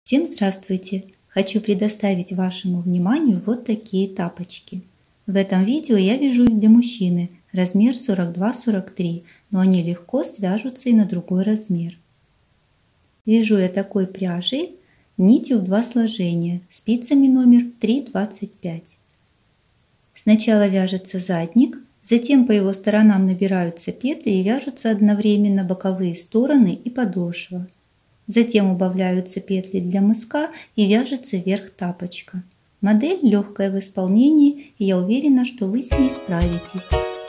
Всем здравствуйте! Хочу предоставить вашему вниманию вот такие тапочки. В этом видео я вяжу их для мужчины, размер 42-43, но они легко свяжутся и на другой размер. Вяжу я такой пряжей нитью в 2 сложения, спицами номер 3,25. Сначала вяжется задник, затем по его сторонам набираются петли и вяжутся одновременно боковые стороны и подошва. Затем убавляются петли для мыска и вяжется верх тапочка. Модель легкая в исполнении, и я уверена, что вы с ней справитесь.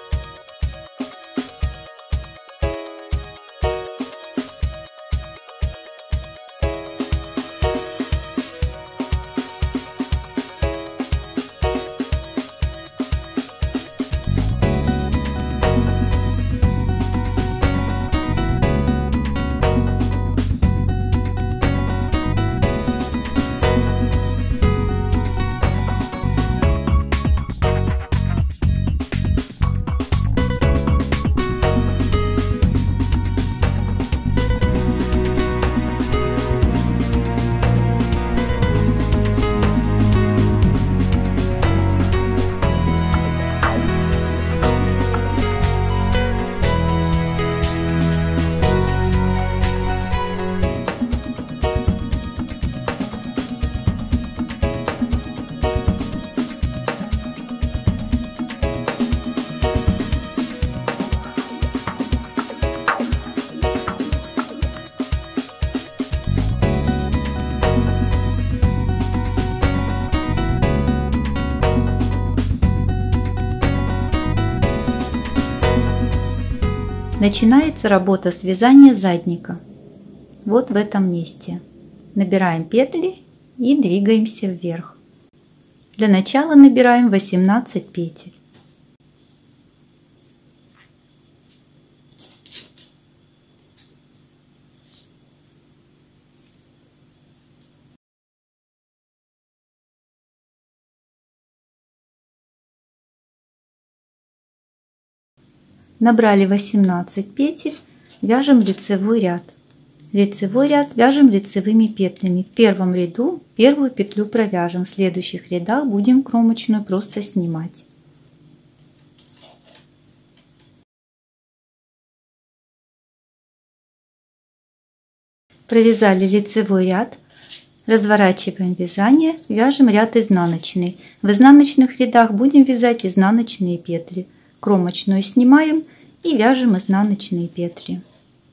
Начинается работа с вязания задника. Вот в этом месте. Набираем петли и двигаемся вверх. Для начала набираем 18 петель. Набрали 18 петель, вяжем лицевой ряд. Лицевой ряд вяжем лицевыми петлями. В первом ряду первую петлю провяжем, в следующих рядах будем кромочную просто снимать. Провязали лицевой ряд, разворачиваем вязание, вяжем ряд изнаночный. В изнаночных рядах будем вязать изнаночные петли. Кромочную снимаем и вяжем изнаночные петли.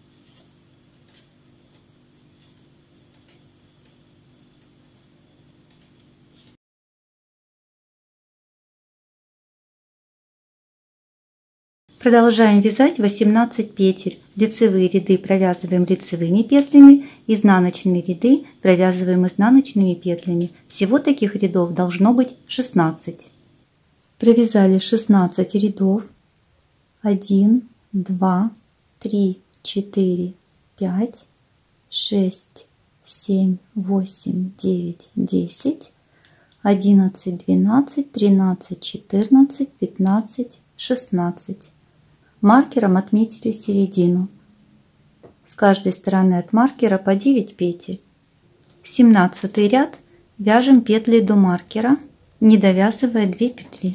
Продолжаем вязать 18 петель. Лицевые ряды провязываем лицевыми петлями, изнаночные ряды провязываем изнаночными петлями. Всего таких рядов должно быть 16. Провязали 16 рядов. 1, 2, 3, 4, 5, 6, 7, 8, 9, 10, 11, 12, 13, 14, 15, 16. Маркером отметили середину. С каждой стороны от маркера по 9 петель. 17 ряд вяжем петли до маркера, не довязывая 2 петли.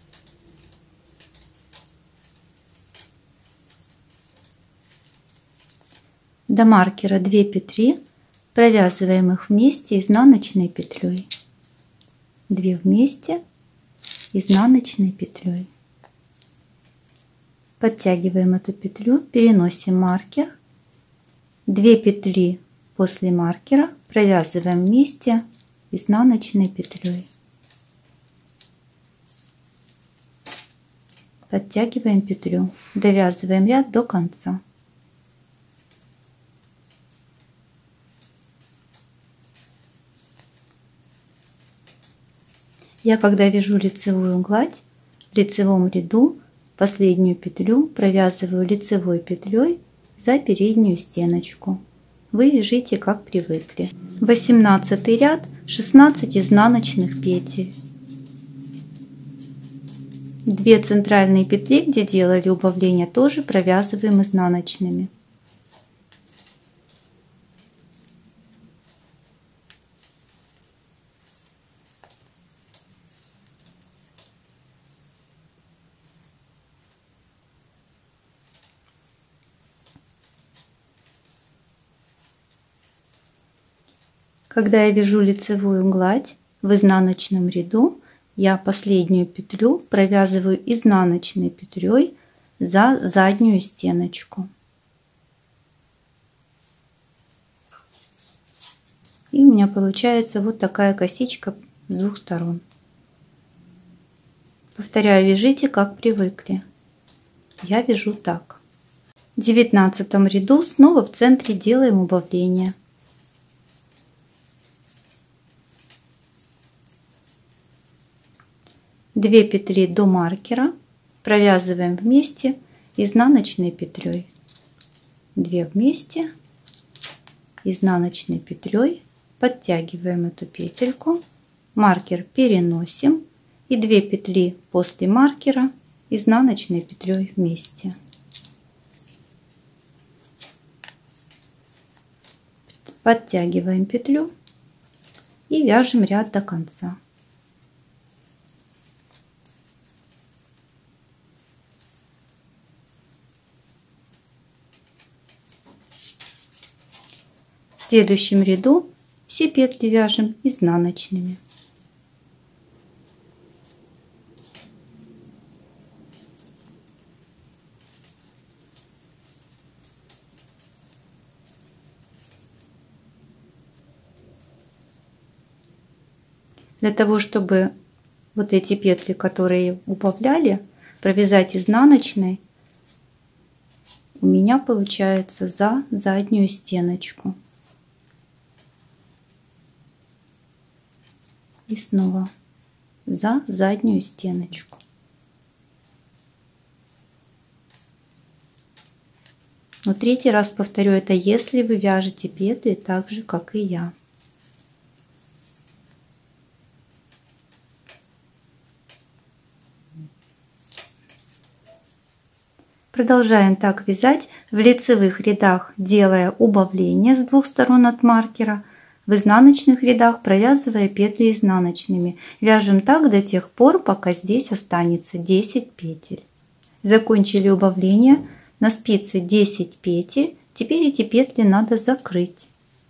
До маркера 2 петли, провязываем их вместе изнаночной петлей. 2 вместе изнаночной петлей. Подтягиваем эту петлю, переносим маркер. 2 петли после маркера провязываем вместе изнаночной петлей. Подтягиваем петлю, довязываем ряд до конца. Я когда вяжу лицевую гладь, в лицевом ряду последнюю петлю провязываю лицевой петлей за переднюю стеночку. Вы вяжите как привыкли. 18 ряд, 16 изнаночных петель. 2 центральные петли, где делали убавление, тоже провязываем изнаночными. Когда я вяжу лицевую гладь в изнаночном ряду, я последнюю петлю провязываю изнаночной петлей за заднюю стеночку. И у меня получается вот такая косичка с двух сторон. Повторяю, вяжите как привыкли. Я вяжу так. В 19 ряду снова в центре делаем убавление. Две петли до маркера провязываем вместе изнаночной петлей. 2 вместе, изнаночной петлей подтягиваем эту петельку, маркер переносим и 2 петли после маркера изнаночной петлей вместе. Подтягиваем петлю и вяжем ряд до конца. В следующем ряду все петли вяжем изнаночными. Для того, чтобы вот эти петли, которые убавляли, провязать изнаночной, у меня получается за заднюю стеночку. И снова за заднюю стеночку. Но третий раз повторю, это если вы вяжете петли так же, как и я. Продолжаем так вязать в лицевых рядах, делая убавление с двух сторон от маркера, в изнаночных рядах провязывая петли изнаночными. Вяжем так до тех пор, пока здесь останется 10 петель. Закончили убавление, на спице 10 петель, теперь эти петли надо закрыть.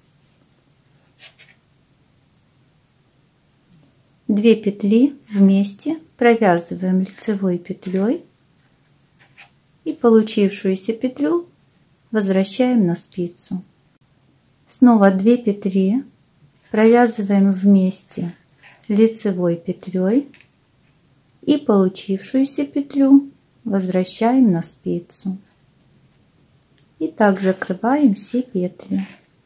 2 петли вместе провязываем лицевой петлей и получившуюся петлю возвращаем на спицу. Снова 2 петли провязываем вместе лицевой петлей и получившуюся петлю возвращаем на спицу. И так закрываем все петли.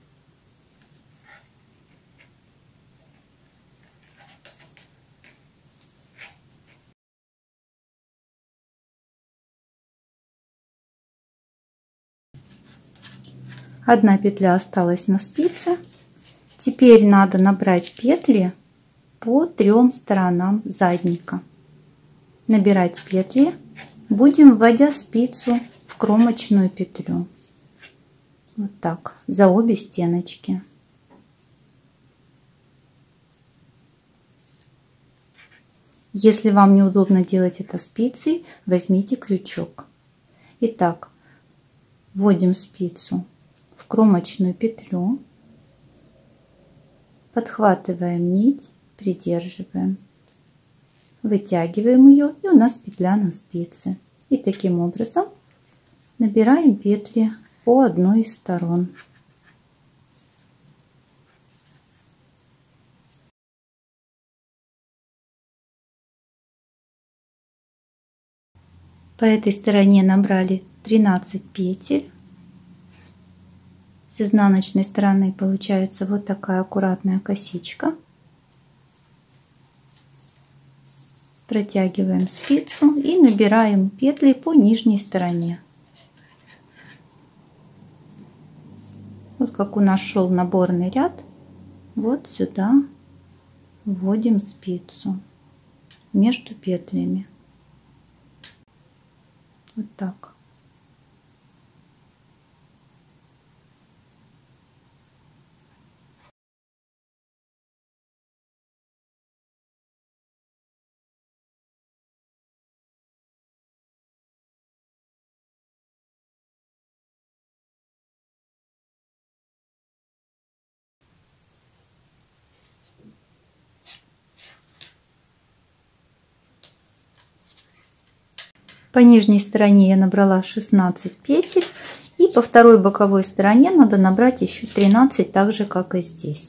Одна петля осталась на спице. Теперь надо набрать петли по 3 сторонам задника. Набирать петли будем, вводя спицу в кромочную петлю. Вот так, за обе стеночки. Если вам неудобно делать это спицей, возьмите крючок. Итак, вводим спицу в кромочную петлю, подхватываем нить, придерживаем, вытягиваем ее, и у нас петля на спице. И таким образом набираем петли по одной из сторон. По этой стороне набрали 13 петель. С изнаночной стороны получается вот такая аккуратная косичка. Протягиваем спицу и набираем петли по нижней стороне. Вот как у нас шел наборный ряд, вот сюда вводим спицу между петлями. Вот так. По нижней стороне я набрала 16 петель. И по второй боковой стороне надо набрать еще 13, так же как и здесь.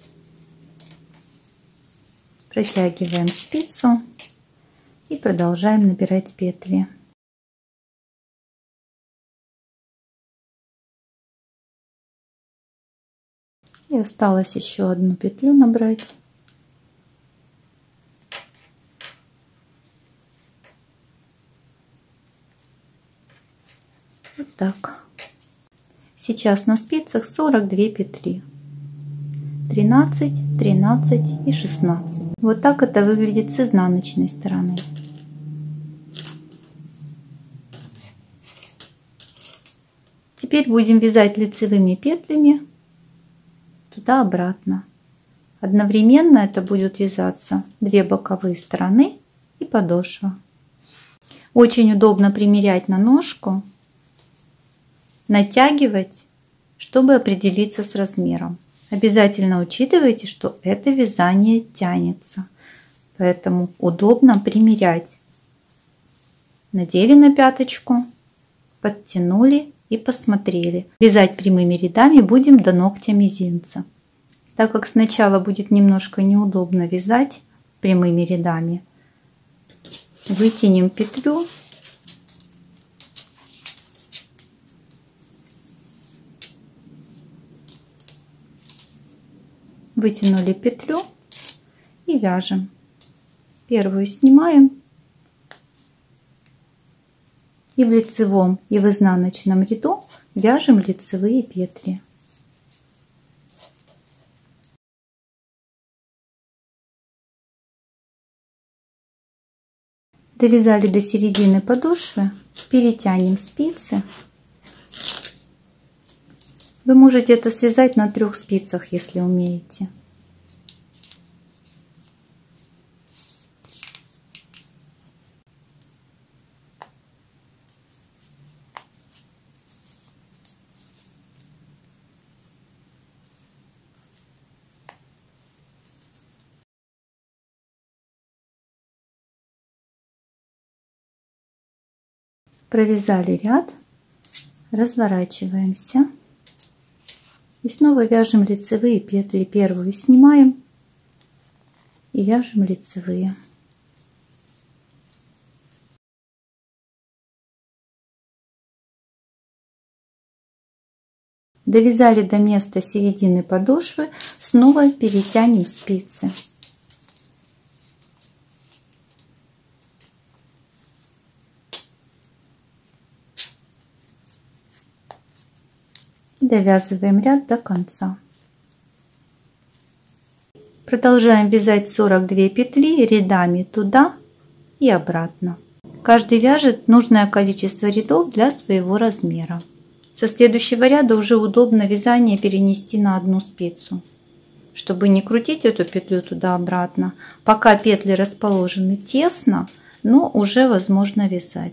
Протягиваем спицу и продолжаем набирать петли. И осталось еще одну петлю набрать. Вот так. Сейчас на спицах 42 петли. 13, 13 и 16. Вот так это выглядит с изнаночной стороны. Теперь будем вязать лицевыми петлями туда-обратно. Одновременно это будет вязаться 2 боковые стороны и подошва. Очень удобно примерять на ножку, натягивать, чтобы определиться с размером. Обязательно учитывайте, что это вязание тянется, поэтому удобно примерять. Надели на пяточку, подтянули и посмотрели. Вязать прямыми рядами будем до ногтя мизинца. Так как сначала будет немножко неудобно вязать прямыми рядами, вытянем петлю. Вытянули петлю и вяжем. Первую снимаем. И в лицевом, и в изнаночном ряду вяжем лицевые петли. Довязали до середины подошвы, перетянем спицы. Вы можете это связать на 3 спицах, если умеете. Провязали ряд, разворачиваемся и снова вяжем лицевые петли. Первую снимаем и вяжем лицевые. Довязали до места середины подошвы, снова перетянем спицы. Довязываем ряд до конца. Продолжаем вязать 42 петли рядами туда и обратно. Каждый вяжет нужное количество рядов для своего размера. Со следующего ряда уже удобно вязание перенести на одну спицу, чтобы не крутить эту петлю туда-обратно. Пока петли расположены тесно, но уже возможно вязать.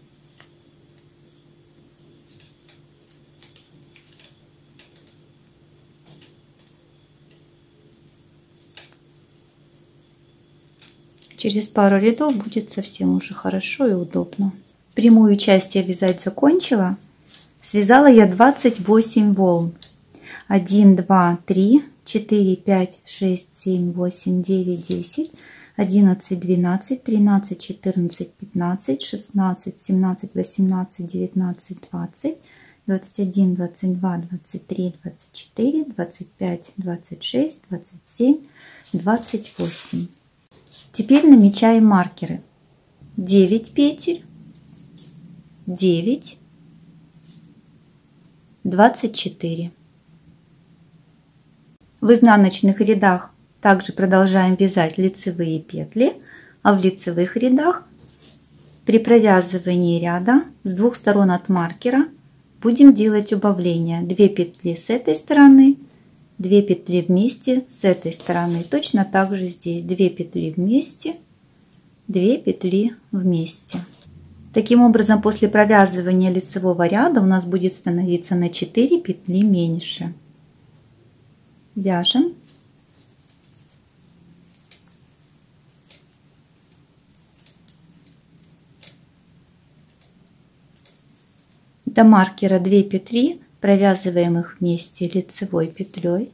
Через пару рядов будет совсем уже хорошо и удобно. Прямую часть я вязать закончила. Связала я 28 волн. 1, 2, 3, 4, 5, 6, 7, 8, 9, 10, 11, 12, 13, 14, 15, 16, 17, 18, 19, 20, 21, 22, 23, 24, 25, 26, 27, 28. Теперь намечаем маркеры. 9 петель, 9, 24. В изнаночных рядах также продолжаем вязать лицевые петли, а в лицевых рядах при провязывании ряда с 2 сторон от маркера будем делать убавления. 2 петли с этой стороны, 2 петли вместе с этой стороны. Точно так же здесь 2 петли вместе, 2 петли вместе. Таким образом, после провязывания лицевого ряда у нас будет становиться на 4 петли меньше. Вяжем. До маркера 2 петли, провязываем их вместе лицевой петлей,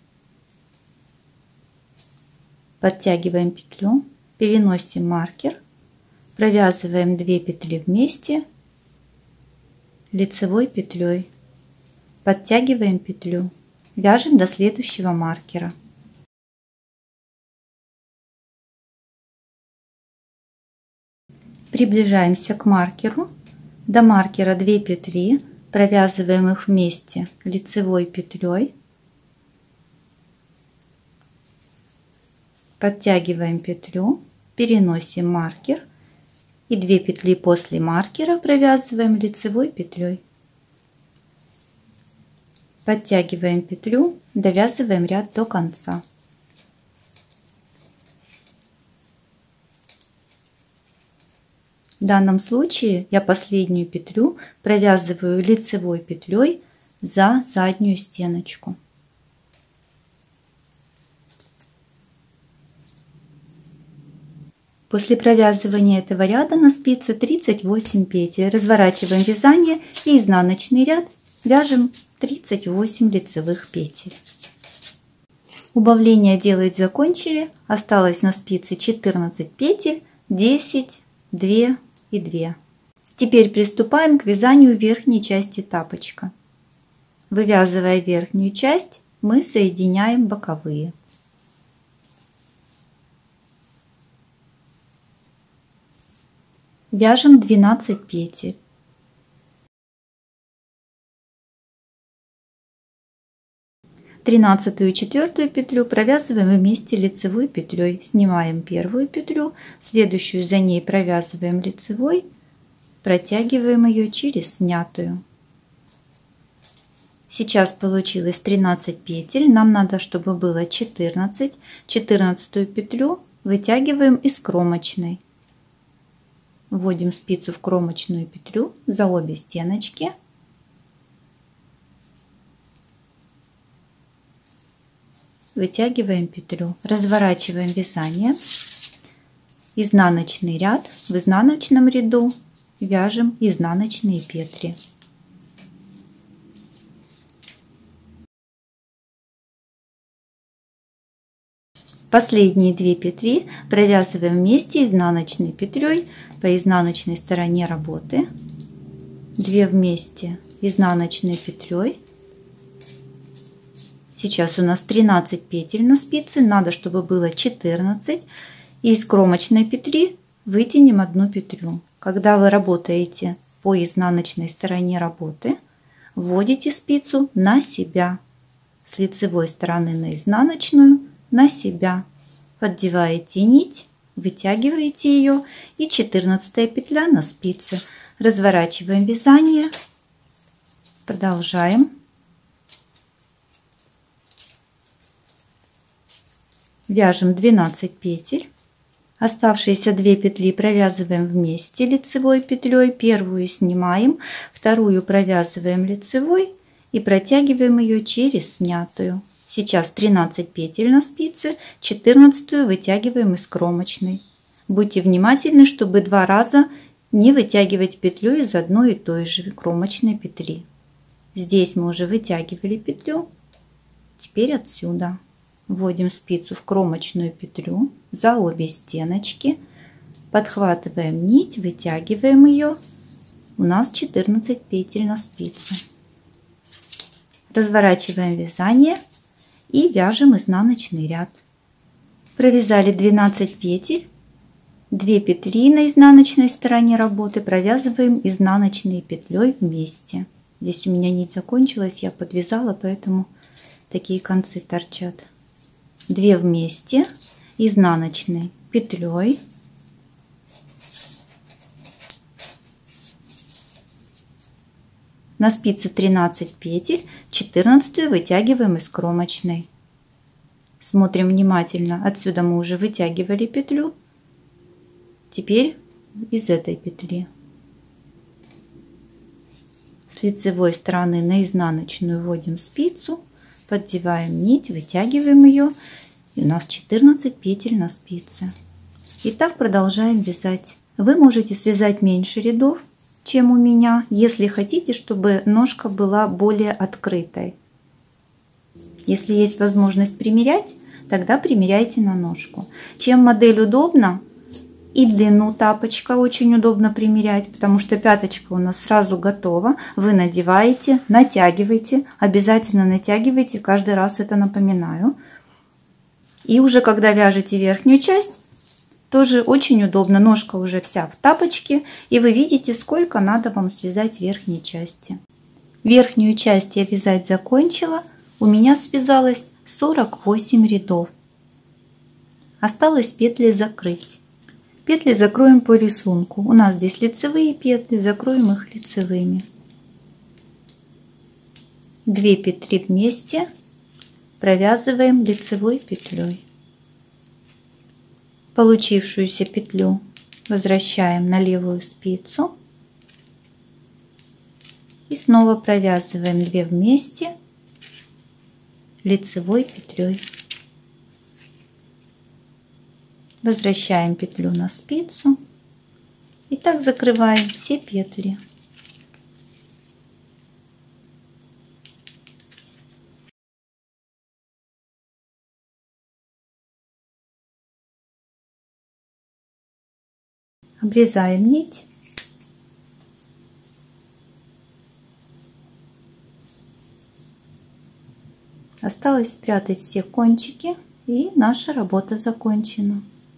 подтягиваем петлю, переносим маркер, провязываем 2 петли вместе лицевой петлей, подтягиваем петлю, вяжем до следующего маркера. Приближаемся к маркеру. До маркера 2 петли, провязываем их вместе лицевой петлей, подтягиваем петлю, переносим маркер и 2 петли после маркера провязываем лицевой петлей, подтягиваем петлю, довязываем ряд до конца. В данном случае я последнюю петлю провязываю лицевой петлей за заднюю стеночку. После провязывания этого ряда на спице 38 петель. Разворачиваем вязание и изнаночный ряд вяжем 38 лицевых петель. Убавление делать закончили. Осталось на спице 14 петель, 10, 2 и 2. Теперь приступаем к вязанию верхней части тапочка. Вывязывая верхнюю часть, мы соединяем боковые. Вяжем 12 петель. Тринадцатую и четвертую петлю провязываем вместе лицевой петлей. Снимаем первую петлю, следующую за ней провязываем лицевой, протягиваем ее через снятую. Сейчас получилось 13 петель, нам надо, чтобы было 14. 14-ю петлю вытягиваем из кромочной. Вводим спицу в кромочную петлю за обе стеночки. Вытягиваем петлю, разворачиваем вязание, изнаночный ряд, в изнаночном ряду вяжем изнаночные петли. Последние 2 петли провязываем вместе изнаночной петлей по изнаночной стороне работы, 2 вместе изнаночной петлей. Сейчас у нас 13 петель на спице, надо, чтобы было 14. И из кромочной петли вытянем 1 петлю. Когда вы работаете по изнаночной стороне работы, вводите спицу на себя, с лицевой стороны на изнаночную, на себя. Поддеваете нить, вытягиваете ее и 14 петля на спице. Разворачиваем вязание, продолжаем. Вяжем 12 петель. Оставшиеся 2 петли провязываем вместе лицевой петлей. Первую снимаем, вторую провязываем лицевой и протягиваем ее через снятую. Сейчас 13 петель на спице, 14-ю вытягиваем из кромочной. Будьте внимательны, чтобы 2 раза не вытягивать петлю из одной и той же кромочной петли. Здесь мы уже вытягивали петлю, теперь отсюда. Вводим спицу в кромочную петлю за обе стеночки, подхватываем нить, вытягиваем ее. У нас 14 петель на спице. Разворачиваем вязание и вяжем изнаночный ряд. Провязали 12 петель, 2 петли на изнаночной стороне работы провязываем изнаночной петлей вместе. Здесь у меня нить закончилась, я подвязала, поэтому такие концы торчат. 2 вместе изнаночной петлей, на спице 13 петель, 14 вытягиваем из кромочной. Смотрим внимательно, отсюда мы уже вытягивали петлю, теперь из этой петли с лицевой стороны на изнаночную вводим спицу, поддеваем нить, вытягиваем ее, и у нас 14 петель на спице. И так продолжаем вязать. Вы можете связать меньше рядов, чем у меня, если хотите, чтобы ножка была более открытой. Если есть возможность примерять, тогда примеряйте на ножку. Чем модель удобна, и длину тапочка очень удобно примерять, потому что пяточка у нас сразу готова. Вы надеваете, натягиваете, обязательно натягивайте, каждый раз это напоминаю. И уже когда вяжете верхнюю часть, тоже очень удобно. Ножка уже вся в тапочке, и вы видите, сколько надо вам связать верхней части. Верхнюю часть я вязать закончила. У меня связалось 48 рядов. Осталось петли закрыть. Петли закроем по рисунку. У нас здесь лицевые петли, закроем их лицевыми. 2 петли вместе провязываем лицевой петлей. Получившуюся петлю возвращаем на левую спицу и снова провязываем 2 вместе лицевой петлей. Возвращаем петлю на спицу и так закрываем все петли. Обрезаем нить. Осталось спрятать все кончики, и наша работа закончена.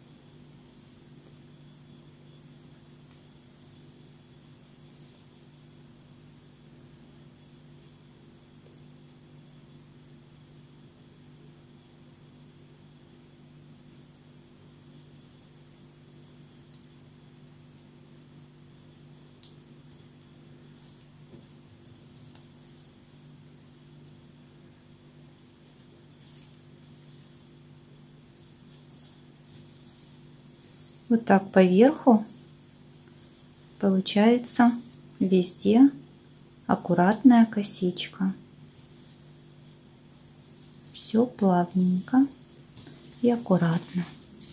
Вот так по верху получается везде аккуратная косичка. Все плавненько и аккуратно.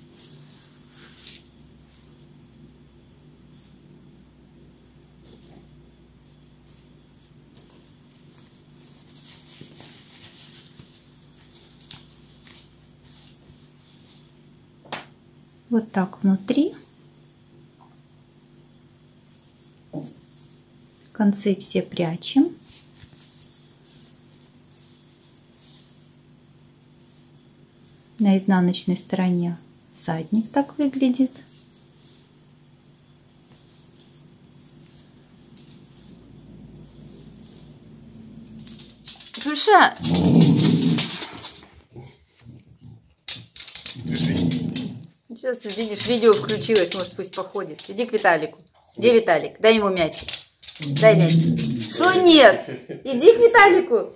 Вот так внутри. Концы все прячем. На изнаночной стороне задник так выглядит. Душа! Сейчас, видишь, видео включилось, может, пусть походит. Иди к Виталику. Где Виталик? Дай ему мячик. Дай мячик. Что нет? Иди к Виталику.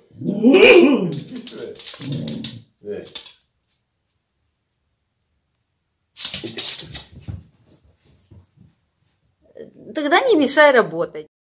Тогда не мешай работать.